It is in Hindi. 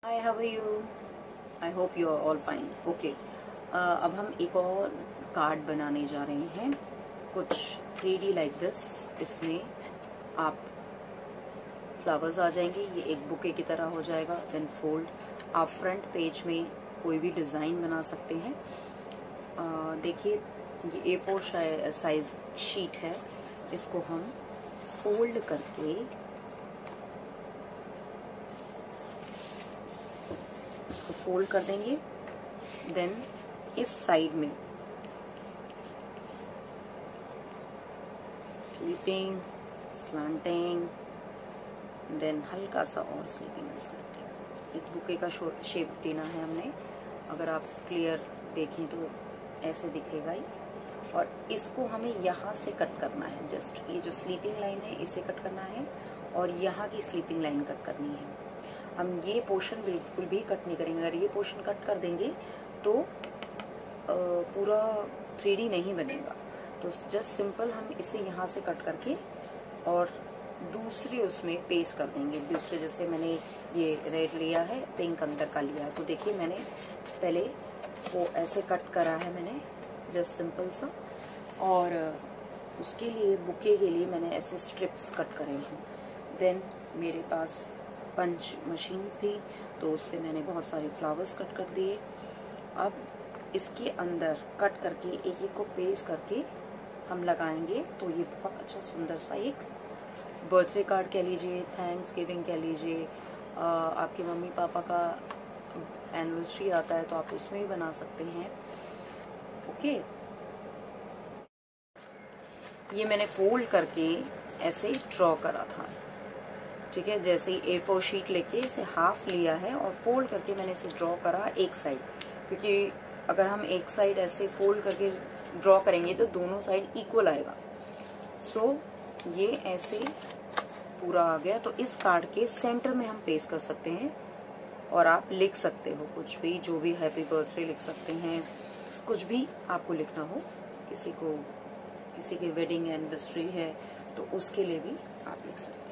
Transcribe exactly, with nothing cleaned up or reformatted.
Hi, how are you? I hope you are all fine. Okay, अब हम एक और कार्ड बनाने जा रहे हैं, कुछ थ्री डी लाइक दिस। इसमें आप फ्लावर्स आ जाएंगे, ये एक बुके की तरह हो जाएगा। देन फोल्ड, आप फ्रंट पेज में कोई भी डिज़ाइन बना सकते हैं। uh, देखिए, ये ए फोर साइज शीट है, इसको हम फोल्ड करके इसको फोल्ड कर देंगे। देन इस साइड में स्लीपिंग, स्लांटिंग, देन हल्का सा और स्लीपिंग एंड स्लांटिंग। एक बुके का शेप देना है हमने। अगर आप क्लियर देखें तो ऐसे दिखेगा ही। और इसको हमें यहाँ से कट करना है। जस्ट ये जो स्लीपिंग लाइन है इसे कट करना है, और यहाँ की स्लीपिंग लाइन कट करनी है। हम ये पोर्शन बिल्कुल भी कट नहीं करेंगे। अगर ये पोर्शन कट कर देंगे तो पूरा थ्री डी नहीं बनेगा। तो जस्ट सिंपल हम इसे यहाँ से कट करके और दूसरे उसमें पेस्ट कर देंगे। दूसरे, जैसे मैंने ये रेड लिया है, पिंक अंदर का लिया है, तो देखिए मैंने पहले वो ऐसे कट करा है मैंने, जस्ट सिंपल सा। और उसके लिए, बुके के लिए मैंने ऐसे स्ट्रिप्स कट करे हैं। देन मेरे पास पंच मशीन थी, तो उससे मैंने बहुत सारे फ्लावर्स कट कर दिए। अब इसके अंदर कट करके एक एक को पेस्ट करके हम लगाएंगे, तो ये बहुत अच्छा सुंदर सा एक बर्थडे कार्ड कह लीजिए, थैंक्स गिविंग कह लीजिए, आपके मम्मी पापा का एनिवर्सरी आता है तो आप उसमें भी बना सकते हैं। ओके, ये मैंने फोल्ड करके ऐसे ड्रॉ करा था, ठीक है। जैसे ही ए फोर शीट लेके इसे हाफ लिया है और फोल्ड करके मैंने इसे ड्रॉ करा एक साइड, क्योंकि अगर हम एक साइड ऐसे फोल्ड करके ड्रॉ करेंगे तो दोनों साइड इक्वल आएगा। सो so, ये ऐसे पूरा आ गया। तो इस कार्ड के सेंटर में हम पेस्ट कर सकते हैं, और आप लिख सकते हो कुछ भी, जो भी हैप्पी बर्थडे लिख सकते हैं, कुछ भी आपको लिखना हो। किसी को, किसी की वेडिंग एनिवर्सरी है तो उसके लिए भी आप लिख सकते हैं।